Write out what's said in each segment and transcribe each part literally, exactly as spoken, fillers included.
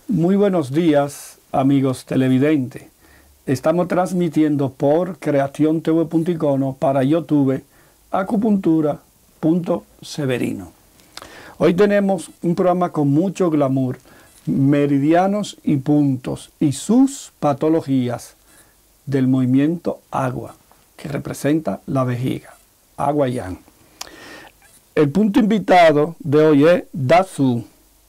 Muy buenos días, amigos televidentes. Estamos transmitiendo por creación t v punto icono para YouTube acupuntura punto severino. Hoy tenemos un programa con mucho glamour, meridianos y puntos y sus patologías del movimiento agua, que representa la vejiga, agua yang. El punto invitado de hoy es Dasu,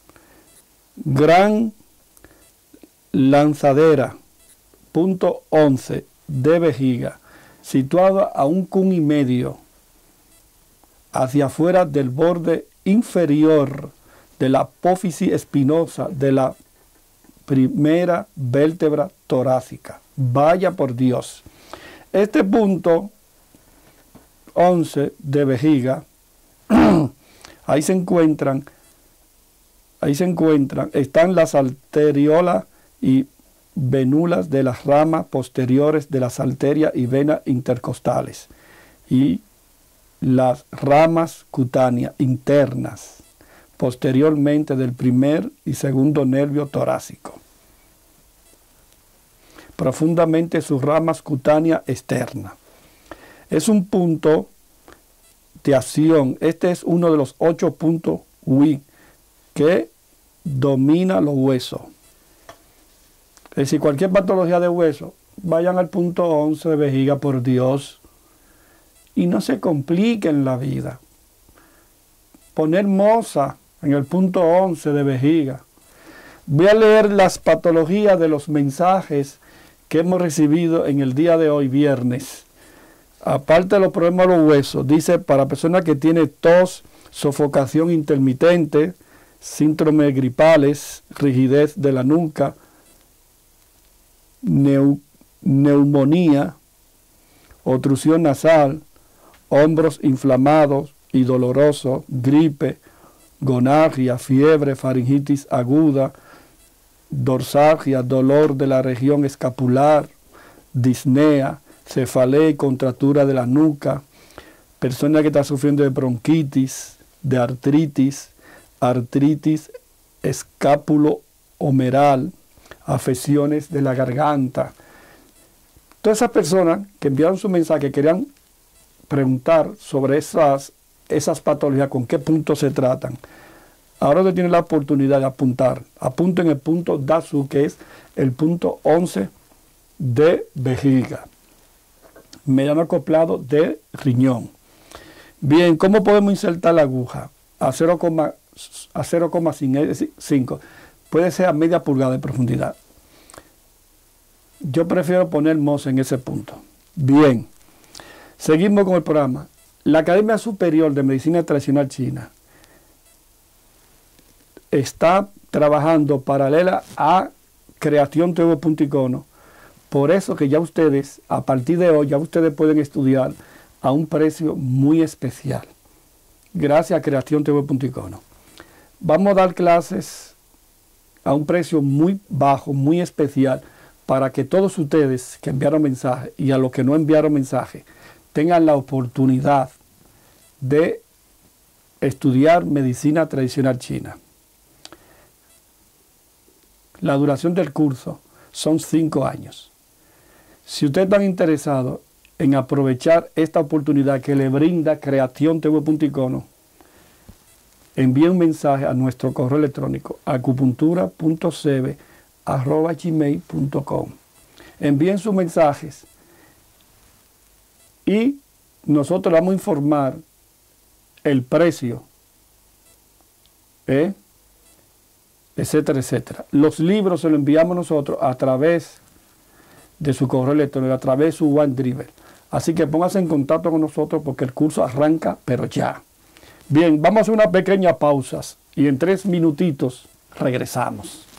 gran lanzadera, punto once de vejiga, situada a un kun y medio hacia afuera del borde inferior de la apófisis espinosa de la primera vértebra torácica. Vaya por Dios. Este punto once de vejiga, ahí se encuentran, ahí se encuentran, están las arteriolas y venulas de las ramas posteriores de las arterias y venas intercostales y las ramas cutáneas internas posteriormente del primer y segundo nervio torácico. Profundamente sus ramas cutáneas externas. Es un punto de acción. Este es uno de los ocho puntos W I que domina los huesos. Es decir, cualquier patología de hueso, vayan al punto once de vejiga, por Dios, y no se compliquen la vida. Poner moza en el punto once de vejiga. Voy a leer las patologías de los mensajes que hemos recibido en el día de hoy, viernes. Aparte de los problemas de los huesos, dice para personas que tienen tos, sofocación intermitente, síndromes gripales, rigidez de la nuca, neu, neumonía, obstrucción nasal, hombros inflamados y dolorosos, gripe, gonarrea, fiebre, faringitis aguda, dorsalgia, dolor de la región escapular, disnea, cefalea y contractura de la nuca, persona que está sufriendo de bronquitis, de artritis, artritis escápulo-humeral, afecciones de la garganta. Todas esas personas que enviaron su mensaje querían preguntar sobre esas, esas patologías, con qué puntos se tratan. Ahora usted tiene la oportunidad de apuntar. Apunten el punto Dasu, que es el punto once de vejiga. Mediano acoplado de riñón. Bien, ¿cómo podemos insertar la aguja? A cero coma cinco. Puede ser a media pulgada de profundidad. Yo prefiero poner moza en ese punto. Bien, seguimos con el programa. La Academia Superior de Medicina Tradicional China está trabajando paralela a creación t v punto icono. Por eso que ya ustedes, a partir de hoy, ya ustedes pueden estudiar a un precio muy especial. Gracias a creación t v punto icono. Vamos a dar clases a un precio muy bajo, muy especial, para que todos ustedes que enviaron mensaje y a los que no enviaron mensaje tengan la oportunidad de estudiar medicina tradicional china. La duración del curso son cinco años. Si ustedes están interesados en aprovechar esta oportunidad que le brinda creación t v punto icono, envíen un mensaje a nuestro correo electrónico acupuntura punto seve arroba gmail punto com. Envíen sus mensajes y nosotros vamos a informar el precio, ¿eh? etcétera, etcétera. Los libros se los enviamos nosotros a través de su correo electrónico, a través de su OneDrive. Así que pónganse en contacto con nosotros porque el curso arranca, pero ya. Bien, vamos a hacer una pequeña pausa y en tres minutitos regresamos.